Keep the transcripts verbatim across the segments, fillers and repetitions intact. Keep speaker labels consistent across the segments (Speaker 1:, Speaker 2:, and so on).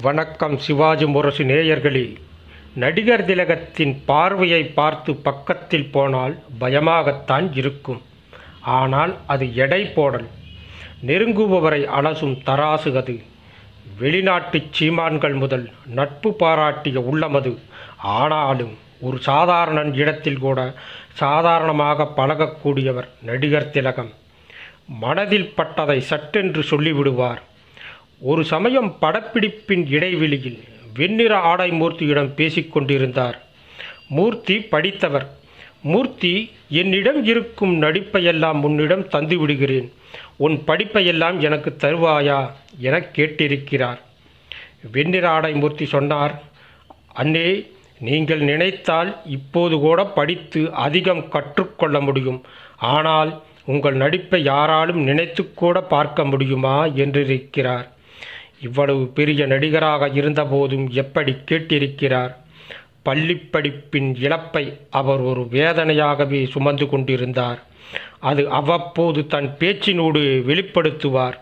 Speaker 1: வணக்கம் சிவாஜி முரசு நேயர்களே. நடிகர் திலகத்தின் பார்வையை பார்த்து பக்கத்தில் போனால் பயமாகத்தான் இருக்கும். ஆனால் அது எடை போடல். நெருங்குபவரை அலசும் தராசு அது. வெளிநாட்டு சீமான்கள் முதல் நட்பு பாராட்டிய உள்ளமது. ஆனாலும் ஒரு சாதாரண இடத்தில் கூட சாதாரணமாக பழகக்கூடியவர் நடிகர் திலகம். மனதில் பட்டதை சட்டென்று சொல்லிவிடுவார். ஒரு சமயம் படப்பிடிப்பின் இடைவெளியில் வெண்ணிற ஆடை மூர்த்தியிடம் பேசிக்கொண்டிருந்தார். மூர்த்தி படித்தவர். மூர்த்தி, என்னிடம் இருக்கும் நடிப்பையெல்லாம் உன்னிடம் தந்து விடுகிறேன், உன் படிப்பையெல்லாம் எனக்கு தருவாயா என கேட்டிருக்கிறார். வெண்ணிற ஆடை மூர்த்தி சொன்னார், அண்ணே, நீங்கள் நினைத்தால் இப்போது கூட படித்து அதிகம் கற்றுக்கொள்ள முடியும். ஆனால் உங்கள் நடிப்பை யாராலும் நினைத்து கூட பார்க்க முடியுமா என்றிருக்கிறார். இவ்வளவு பெரிய நடிகராக இருந்தபோதும் எப்படி கேட்டிருக்கிறார். பள்ளி படிப்பின் இழப்பை அவர் ஒரு வேதனையாகவே சுமந்து கொண்டிருந்தார். அது அவ்வப்போது தன் பேச்சினோடு வெளிப்படுத்துவார்.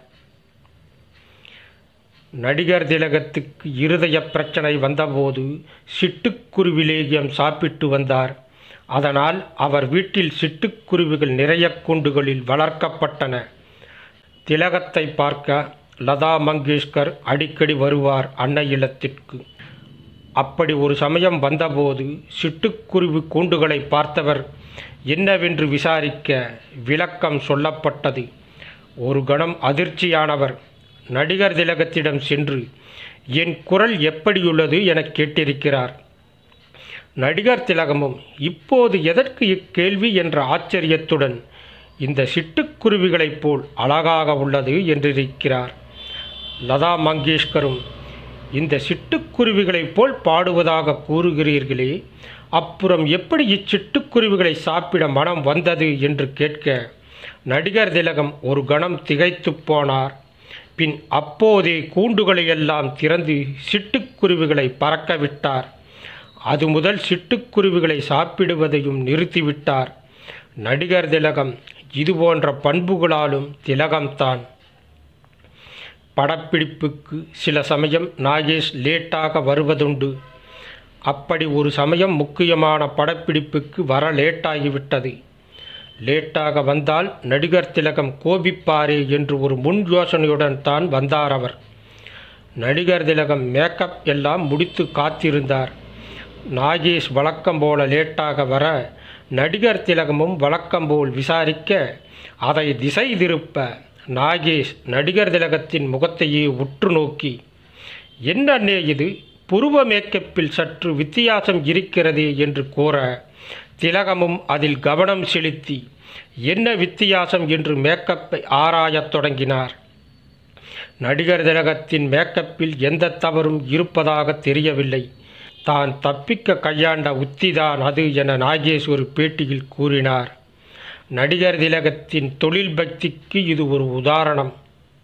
Speaker 1: நடிகர் திலகத்துக்கு இருதய பிரச்சனை வந்தபோது சிட்டுக்குருவி லேகியம் சாப்பிட்டு வந்தார். அதனால் அவர் வீட்டில் சிட்டுக்குருவிகள் நிறைய கூண்டுகளில் வளர்க்கப்பட்டன. திலகத்தை பார்க்க லதா மங்கேஷ்கர் அடிக்கடி வருவார் அன்னை இல்லத்திற்கு. அப்படி ஒரு சமயம் வந்தபோது சிட்டுக்குருவி கூண்டுகளை பார்த்தவர் என்னவென்று விசாரிக்க விளக்கம் சொல்லப்பட்டது. ஒரு கணம் அதிர்ச்சியானவர் நடிகர் திலகத்திடம் சென்று, என் குரல் எப்படியுள்ளது என கேட்டிருக்கிறார். நடிகர் திலகமும் இப்போது எதற்கு இக்கேள்வி என்ற ஆச்சரியத்துடன், இந்த சிட்டுக்குருவிகளைப் போல் அழகாக உள்ளது என்றிருக்கிறார். லதா மங்கேஷ்கரும், இந்த சிட்டுக்குருவிகளைப் போல் பாடுவதாக கூறுகிறீர்களே, அப்புறம் எப்படி இச்சிட்டுக்குருவிகளை சாப்பிட மனம் வந்தது என்று கேட்க நடிகர் திலகம் ஒரு கணம் திகைத்து போனார். பின் அப்போதே கூண்டுகளையெல்லாம் திறந்து சிட்டுக்குருவிகளை பறக்க விட்டார். அது முதல் சிட்டுக்குருவிகளை சாப்பிடுவதையும் நிறுத்திவிட்டார். நடிகர் திலகம் இதுபோன்ற பண்புகளாலும் திலகம்தான். படப்பிடிப்புக்கு சில சமயம் நாகேஷ் லேட்டாக வருவதுண்டு. அப்படி ஒரு சமயம் முக்கியமான படப்பிடிப்புக்கு வர லேட்டாகிவிட்டது. லேட்டாக வந்தால் நடிகர் திலகம் கோபிப்பாரே என்று ஒரு முன் யோசனையுடன் தான் வந்தார் அவர். நடிகர் திலகம் மேக்கப் எல்லாம் முடித்து காத்திருந்தார். நாகேஷ் வழக்கம் போல லேட்டாக வர நடிகர் திலகமும் வழக்கம் போல் விசாரிக்க, அதை திசை திருப்ப நாகேஷ் நடிகர் திலகத்தின் முகத்தையே உற்று நோக்கி, என்ன அண்ணே இது, புருவ மேக்கப்பில் சற்று வித்தியாசம் இருக்கிறதே என்று கூற, திலகமும் அதில் கவனம் செலுத்தி என்ன வித்தியாசம் என்று மேக்கப்பை ஆராயத் தொடங்கினார். நடிகர் திலகத்தின் மேக்கப்பில் எந்த தவறும் இருப்பதாக தெரியவில்லை. தான் தப்பிக்க கையாண்ட உத்திதான் அது என நாகேஷ் ஒரு பேட்டியில் கூறினார். நடிகர் திலகத்தின் தொழில் பக்திக்கு இது ஒரு உதாரணம்.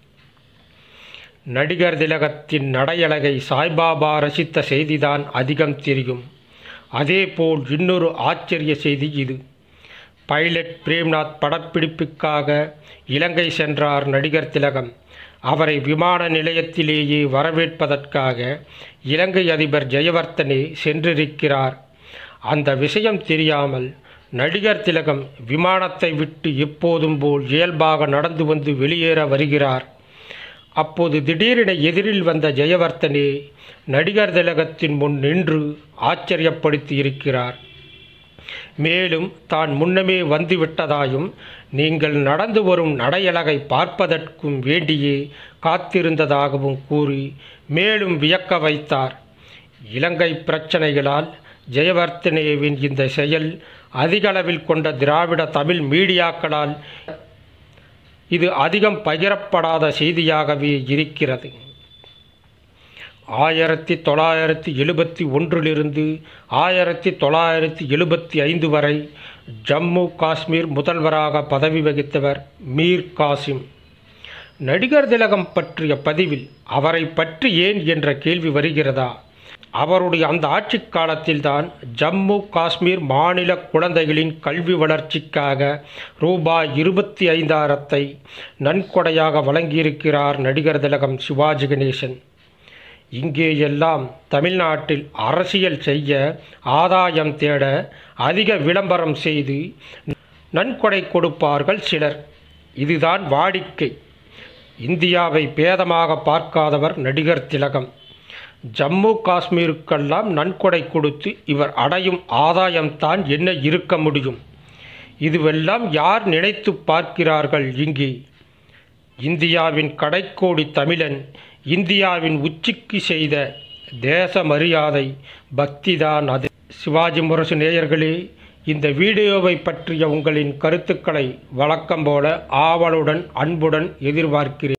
Speaker 1: நடிகர் திலகத்தின் நடையழகை சாய்பாபா ரசித்த செய்திதான் அதிகம் தெரியும். அதேபோல் இன்னொரு ஆச்சரிய செய்தி இது. பைலட் பிரேம்நாத் படப்பிடிப்புக்காக இலங்கை சென்றார் நடிகர் திலகம். அவரை விமான நிலையத்திலேயே வரவேற்பதற்காக இலங்கை அதிபர் ஜெயவர்த்தனே சென்றிருக்கிறார். அந்த விஷயம் தெரியாமல் நடிகர் திலகம் விமானத்தை விட்டு எப்போதும் போல் இயல்பாக நடந்து வந்து வெளியேற வருகிறார். அப்போது திடீரென எதிரில் வந்த ஜெயவர்த்தனே நடிகர் திலகத்தின் முன் நின்று ஆச்சரியப்படுத்தி இருக்கிறார். மேலும் தான் முன்னமே வந்துவிட்டதாயும் நீங்கள் நடந்து வரும் நடையழகை பார்ப்பதற்கும் வேண்டியே காத்திருந்ததாகவும் கூறி மேலும் வியக்க வைத்தார். இலங்கை பிரச்சனைகளால் ஜெயவர்த்தனேவின் இந்த செயல் அதிகளவில் கொண்ட திராவிட தமிழ் மீடியாக்களால் இது அதிகம் பகிரப்படாத செய்தியாகவே இருக்கிறது. ஆயிரத்தி தொள்ளாயிரத்தி எழுபத்தி ஒன்றிலிருந்து ஆயிரத்தி தொள்ளாயிரத்தி எழுபத்தி ஐந்து வரை ஜம்மு காஷ்மீர் முதல்வராக பதவி வகித்தவர் மீர் காசிம். நடிகர் திலகம் பற்றிய பதிவில் அவரை பற்றி ஏன் என்ற கேள்வி வருகிறதா? அவருடைய அந்த ஆட்சி காலத்தில்தான் ஜம்மு காஷ்மீர் மாநில குழந்தைகளின் கல்வி வளர்ச்சிக்காக ரூபாய் இருபத்தி ஐந்தாயிரத்தை நன்கொடையாக வழங்கியிருக்கிறார் நடிகர் திலகம் சிவாஜி கணேசன். இங்கே எல்லாம் தமிழ்நாட்டில் அரசியல் செய்ய, ஆதாயம் தேட அதிக விளம்பரம் செய்து நன்கொடை கொடுப்பார்கள் சிலர். இதுதான் வாடிக்கை. இந்தியாவை பேதமாக பார்க்காதவர் நடிகர் திலகம். ஜம்மு காஷ்மீருக்கெல்லாம் நன்கொடை கொடுத்து இவர் அடையும் ஆதாயம்தான் என்ன இருக்க முடியும்? இதுவெல்லாம் யார் நினைத்து பார்க்கிறார்கள் இங்கே? இந்தியாவின் கடைக்கோடி தமிழன் இந்தியாவின் உச்சிக்கு செய்த தேச மரியாதை பக்திதான் அது. சிவாஜி முரசு நேயர்களே, இந்த வீடியோவை பற்றிய உங்களின் கருத்துக்களை வழக்கம் போல ஆவலுடன் அன்புடன் எதிர்பார்க்கிறேன்.